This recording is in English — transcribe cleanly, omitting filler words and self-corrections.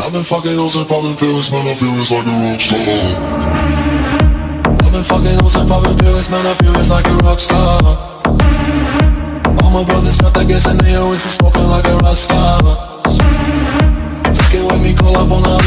I've been fucking hoes and popping pills, man, I feel it's like a rock star. I've been fucking hoes and popping pills, man, I feel it's like a rock star. All my brothers got that gas and they always